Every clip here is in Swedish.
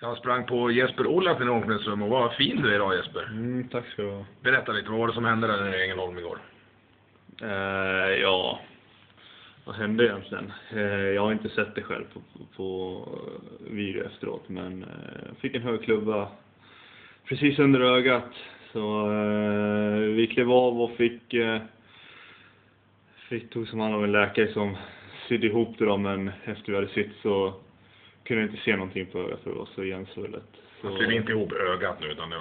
Jag sprang på Jesper Olaf i omklädningsrum och vad fin du är idag, Jesper. Tack ska du ha. Berätta lite, vad var det som hände där i Ängelholm igår? Ja, vad hände egentligen? Jag har inte sett det själv på video efteråt, men fick en hög klubba precis under ögat. Så vi klev av och fick tog som hand om en läkare som sydde ihop det då, men efter vi hade sitt så kunde jag inte se någonting på ögat för det var så igensvullet. Så det är inte ihop ögat nu utan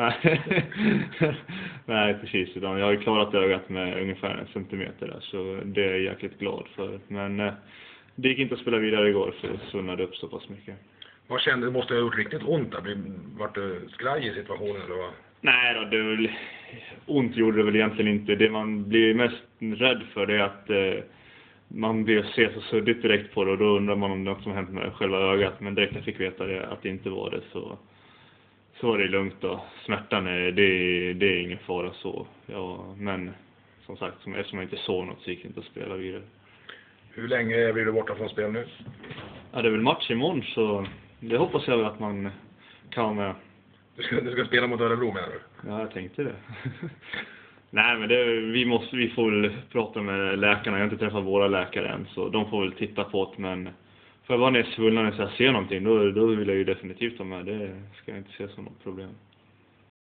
Nej, precis. Utan jag har ju klarat ögat med ungefär 1 centimeter där, så det är jag jäkligt glad för. Men det gick inte att spela vidare igår för det svunnade upp så pass mycket. Vad kände du? Måste ha gjort riktigt ont där? Vart du skraj i situationen eller vad? Nej då, det väl, ont gjorde det väl egentligen inte. Det man blir mest rädd för det är att man blir se så suddigt direkt på det och då undrar man om det något som hänt med själva ögat. Men direkt när jag fick veta det, att det inte var det så var det lugnt då. Smärtan det är ingen fara så. Ja, men som sagt, eftersom jag inte såg något så gick det inte att spela vidare. Hur länge blir du borta från spel nu? Ja, det är väl match imorgon så det hoppas jag att man kan med. Du ska spela mot Örebro menar du? Ja, jag tänkte det. Nej, men vi får väl prata med läkarna. Jag har inte träffat våra läkare än, så de får väl titta på det. Men för att vara ner svullna när jag ser någonting, då vill jag ju definitivt ha med. Det ska jag inte se som något problem.